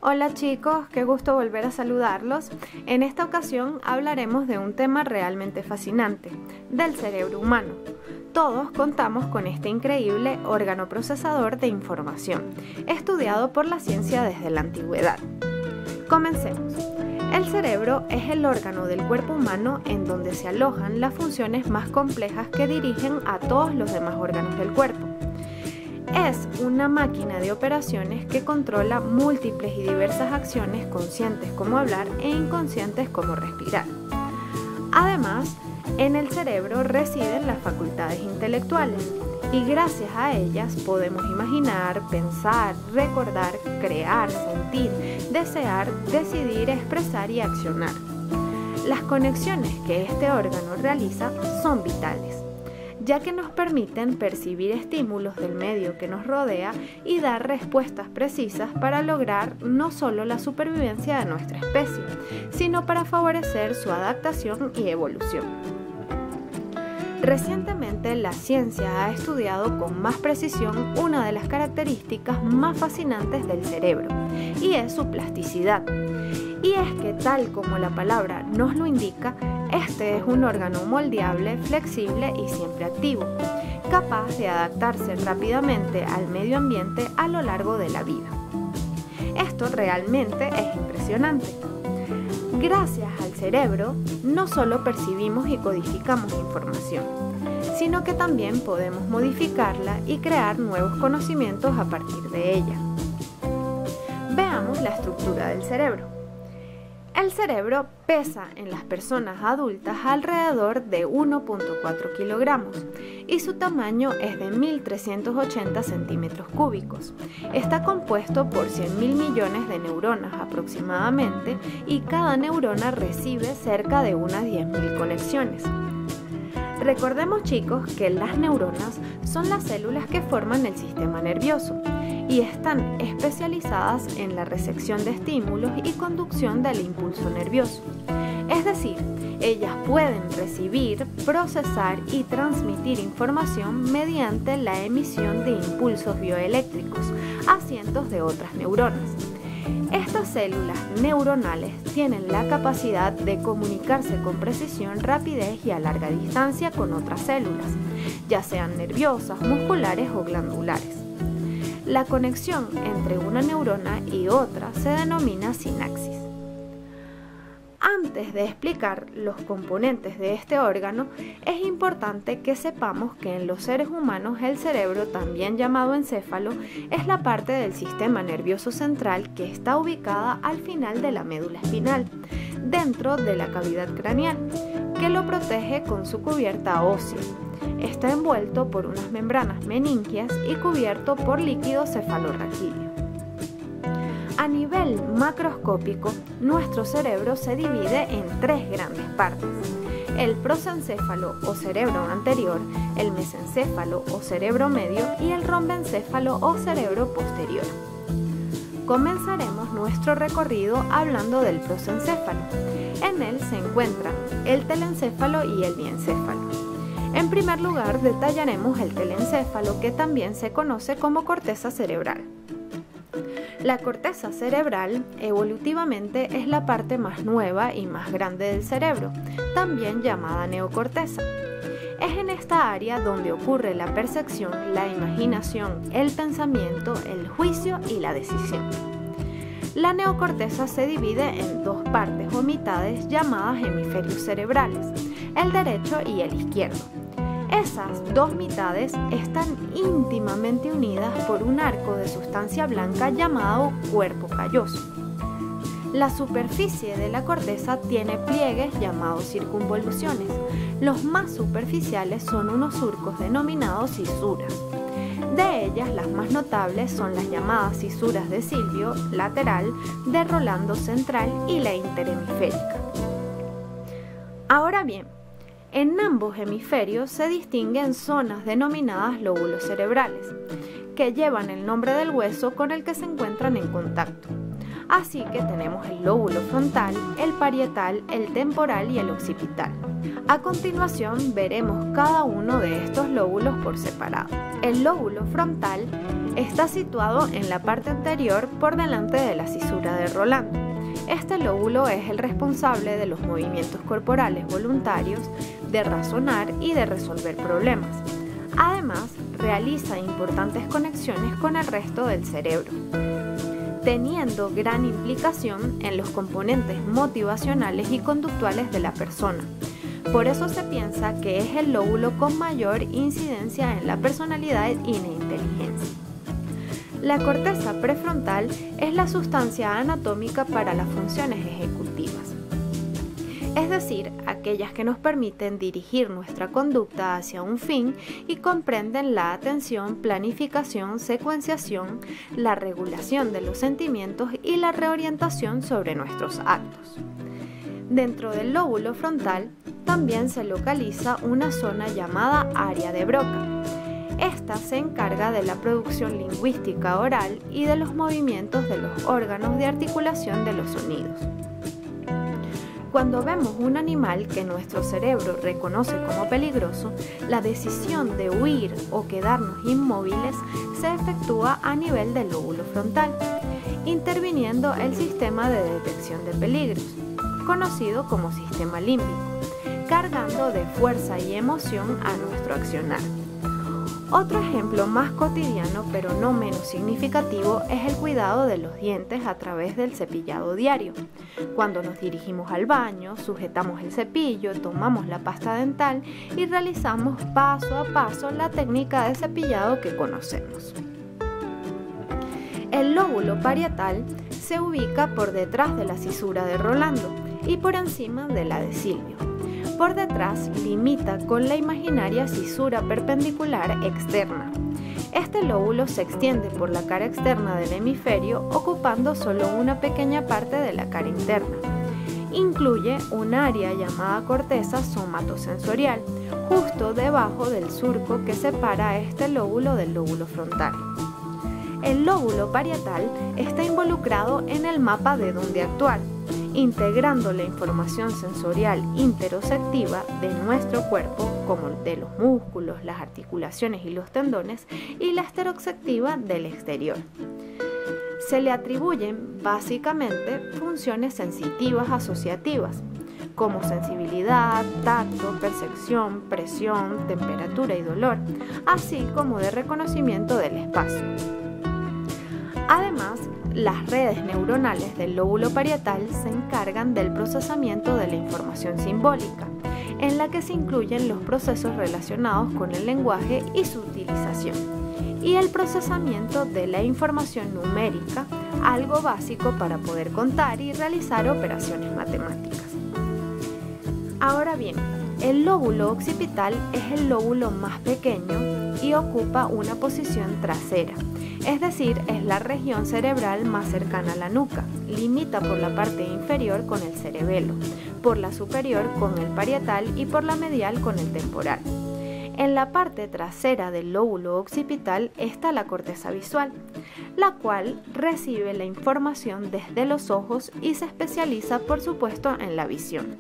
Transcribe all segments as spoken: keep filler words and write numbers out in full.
Hola chicos, qué gusto volver a saludarlos. En esta ocasión hablaremos de un tema realmente fascinante, del cerebro humano. Todos contamos con este increíble órgano procesador de información, estudiado por la ciencia desde la antigüedad. Comencemos. El cerebro es el órgano del cuerpo humano en donde se alojan las funciones más complejas que dirigen a todos los demás órganos del cuerpo. Es una máquina de operaciones que controla múltiples y diversas acciones conscientes como hablar e inconscientes como respirar. Además, en el cerebro residen las facultades intelectuales y gracias a ellas podemos imaginar, pensar, recordar, crear, sentir, desear, decidir, expresar y accionar. Las conexiones que este órgano realiza son vitales, ya que nos permiten percibir estímulos del medio que nos rodea y dar respuestas precisas para lograr no solo la supervivencia de nuestra especie, sino para favorecer su adaptación y evolución. Recientemente la ciencia ha estudiado con más precisión una de las características más fascinantes del cerebro, y es su plasticidad. Y es que tal como la palabra nos lo indica, este es un órgano moldeable, flexible y siempre activo, capaz de adaptarse rápidamente al medio ambiente a lo largo de la vida. Esto realmente es impresionante. Gracias al cerebro, no solo percibimos y codificamos información, sino que también podemos modificarla y crear nuevos conocimientos a partir de ella. Veamos la estructura del cerebro. El cerebro pesa en las personas adultas alrededor de uno punto cuatro kilogramos y su tamaño es de mil trescientos ochenta centímetros cúbicos. Está compuesto por cien mil millones de neuronas aproximadamente y cada neurona recibe cerca de unas diez mil conexiones. Recordemos, chicos, que las neuronas son las células que forman el sistema nervioso y están especializadas en la recepción de estímulos y conducción del impulso nervioso. Es decir, ellas pueden recibir, procesar y transmitir información mediante la emisión de impulsos bioeléctricos a cientos de otras neuronas. Estas células neuronales tienen la capacidad de comunicarse con precisión, rapidez y a larga distancia con otras células, ya sean nerviosas, musculares o glandulares. La conexión entre una neurona y otra se denomina sinapsis. Antes de explicar los componentes de este órgano, es importante que sepamos que en los seres humanos el cerebro, también llamado encéfalo, es la parte del sistema nervioso central que está ubicada al final de la médula espinal, dentro de la cavidad craneal, que lo protege con su cubierta ósea. Está envuelto por unas membranas meningias y cubierto por líquido cefalorraquídeo. A nivel macroscópico, nuestro cerebro se divide en tres grandes partes: el prosencéfalo o cerebro anterior, el mesencéfalo o cerebro medio y el rombencéfalo o cerebro posterior. Comenzaremos nuestro recorrido hablando del prosencéfalo. En él se encuentran el telencéfalo y el diencéfalo. En primer lugar, detallaremos el telencéfalo, que también se conoce como corteza cerebral. La corteza cerebral evolutivamente es la parte más nueva y más grande del cerebro, también llamada neocorteza. Es en esta área donde ocurre la percepción, la imaginación, el pensamiento, el juicio y la decisión. La neocorteza se divide en dos partes o mitades llamadas hemisferios cerebrales, el derecho y el izquierdo. Esas dos mitades están íntimamente unidas por un arco de sustancia blanca llamado cuerpo calloso. La superficie de la corteza tiene pliegues llamados circunvoluciones. Los más superficiales son unos surcos denominados cisuras. De ellas, las más notables son las llamadas cisuras de Silvio lateral, de Rolando central y la interhemisférica. Ahora bien, en ambos hemisferios se distinguen zonas denominadas lóbulos cerebrales, que llevan el nombre del hueso con el que se encuentran en contacto. Así que tenemos el lóbulo frontal, el parietal, el temporal y el occipital. A continuación veremos cada uno de estos lóbulos por separado. El lóbulo frontal está situado en la parte anterior por delante de la cisura de Rolando. Este lóbulo es el responsable de los movimientos corporales voluntarios, de razonar y de resolver problemas. Además, realiza importantes conexiones con el resto del cerebro, teniendo gran implicación en los componentes motivacionales y conductuales de la persona. Por eso se piensa que es el lóbulo con mayor incidencia en la personalidad y la inteligencia. La corteza prefrontal es la sustancia anatómica para las funciones ejecutivas, es decir, aquellas que nos permiten dirigir nuestra conducta hacia un fin y comprenden la atención, planificación, secuenciación, la regulación de los sentimientos y la reorientación sobre nuestros actos. Dentro del lóbulo frontal también se localiza una zona llamada área de Broca. Esta se encarga de la producción lingüística oral y de los movimientos de los órganos de articulación de los sonidos. Cuando vemos un animal que nuestro cerebro reconoce como peligroso, la decisión de huir o quedarnos inmóviles se efectúa a nivel del lóbulo frontal, interviniendo el sistema de detección de peligros, conocido como sistema límbico, cargando de fuerza y emoción a nuestro accionar. Otro ejemplo más cotidiano, pero no menos significativo, es el cuidado de los dientes a través del cepillado diario. Cuando nos dirigimos al baño, sujetamos el cepillo, tomamos la pasta dental y realizamos paso a paso la técnica de cepillado que conocemos. El lóbulo parietal se ubica por detrás de la cisura de Rolando y por encima de la de Silvio. Por detrás limita con la imaginaria cisura perpendicular externa. Este lóbulo se extiende por la cara externa del hemisferio, ocupando solo una pequeña parte de la cara interna. Incluye un área llamada corteza somatosensorial, justo debajo del surco que separa a este lóbulo del lóbulo frontal. El lóbulo parietal está involucrado en el mapa de dónde actuar, integrando la información sensorial interoceptiva de nuestro cuerpo, como de los músculos, las articulaciones y los tendones, y la esteroceptiva del exterior. Se le atribuyen básicamente funciones sensitivas asociativas, como sensibilidad, tacto, percepción, presión, temperatura y dolor, así como de reconocimiento del espacio. Además, las redes neuronales del lóbulo parietal se encargan del procesamiento de la información simbólica, en la que se incluyen los procesos relacionados con el lenguaje y su utilización, y el procesamiento de la información numérica, algo básico para poder contar y realizar operaciones matemáticas. Ahora bien, el lóbulo occipital es el lóbulo más pequeño y ocupa una posición trasera, es decir, es la región cerebral más cercana a la nuca. Limita por la parte inferior con el cerebelo, por la superior con el parietal y por la medial con el temporal. En la parte trasera del lóbulo occipital está la corteza visual, la cual recibe la información desde los ojos y se especializa, por supuesto, en la visión.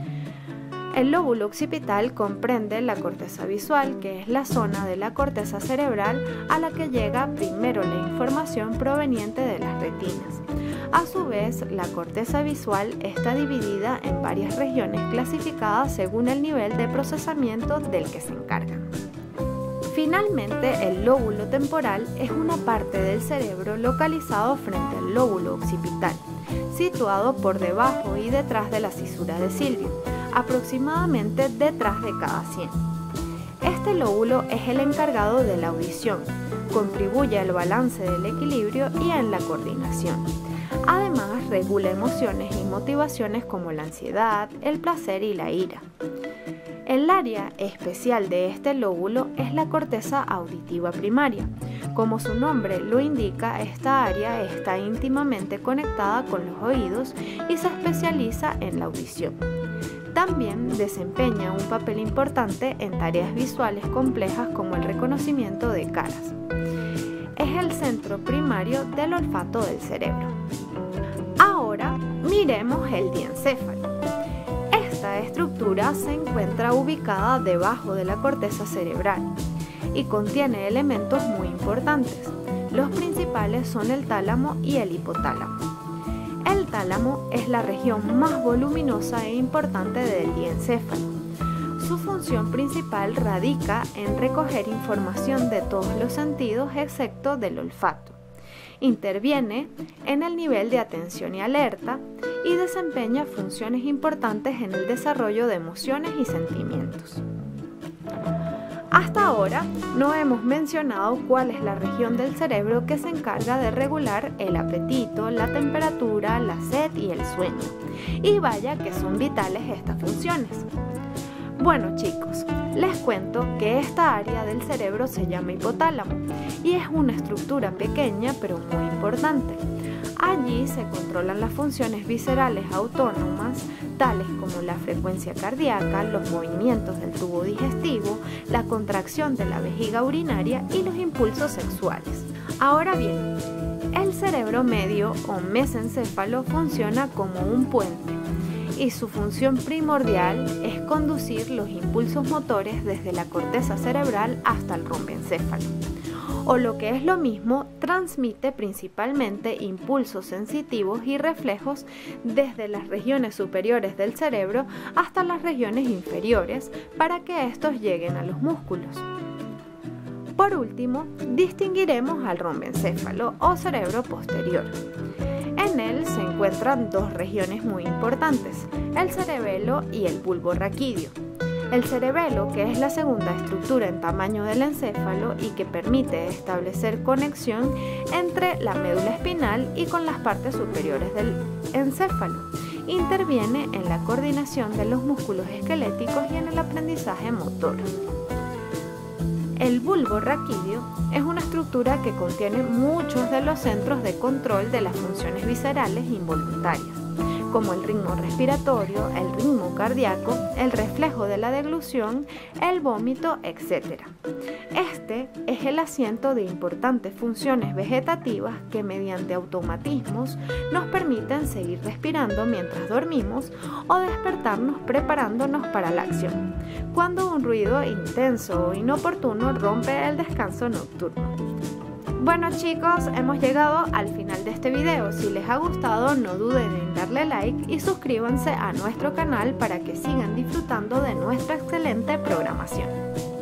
El lóbulo occipital comprende la corteza visual, que es la zona de la corteza cerebral a la que llega primero la información proveniente de las retinas. A su vez, la corteza visual está dividida en varias regiones clasificadas según el nivel de procesamiento del que se encargan. Finalmente, el lóbulo temporal es una parte del cerebro localizado frente al lóbulo occipital, situado por debajo y detrás de la cisura de Silvio, aproximadamente detrás de cada sien. Este lóbulo es el encargado de la audición, contribuye al balance del equilibrio y en la coordinación. Además, regula emociones y motivaciones como la ansiedad, el placer y la ira. El área especial de este lóbulo es la corteza auditiva primaria. Como su nombre lo indica, esta área está íntimamente conectada con los oídos y se especializa en la audición. También desempeña un papel importante en tareas visuales complejas como el reconocimiento de caras. Es el centro primario del olfato del cerebro. distinguiremos el diencéfalo. Esta estructura se encuentra ubicada debajo de la corteza cerebral y contiene elementos muy importantes. Los principales son el tálamo y el hipotálamo. El tálamo es la región más voluminosa e importante del diencéfalo. Su función principal radica en recoger información de todos los sentidos excepto del olfato. Interviene en el nivel de atención y alerta y desempeña funciones importantes en el desarrollo de emociones y sentimientos. Hasta ahora no hemos mencionado cuál es la región del cerebro que se encarga de regular el apetito, la temperatura, la sed y el sueño. Y vaya que son vitales estas funciones. Bueno chicos, les cuento que esta área del cerebro se llama hipotálamo y es una estructura pequeña pero muy importante. Allí se controlan las funciones viscerales autónomas, tales como la frecuencia cardíaca, los movimientos del tubo digestivo, la contracción de la vejiga urinaria y los impulsos sexuales. Ahora bien, el cerebro medio o mesencéfalo funciona como un puente y su función primordial es conducir los impulsos motores desde la corteza cerebral hasta el rombencéfalo. O lo que es lo mismo, transmite principalmente impulsos sensitivos y reflejos desde las regiones superiores del cerebro hasta las regiones inferiores para que estos lleguen a los músculos. Por último, distinguiremos al rombencéfalo o cerebro posterior. En él se encuentran dos regiones muy importantes, el cerebelo y el bulbo raquídeo. El cerebelo, que es la segunda estructura en tamaño del encéfalo y que permite establecer conexión entre la médula espinal y con las partes superiores del encéfalo, interviene en la coordinación de los músculos esqueléticos y en el aprendizaje motor. El bulbo raquídeo es una estructura que contiene muchos de los centros de control de las funciones viscerales involuntarias, como el ritmo respiratorio, el ritmo cardíaco, el reflejo de la deglución, el vómito, etcétera. Este es el asiento de importantes funciones vegetativas que mediante automatismos nos permiten seguir respirando mientras dormimos o despertarnos preparándonos para la acción, cuando un ruido intenso o inoportuno rompe el descanso nocturno. Bueno chicos, hemos llegado al final de este video. Si les ha gustado, no duden en darle like y suscríbanse a nuestro canal para que sigan disfrutando de nuestra excelente programación.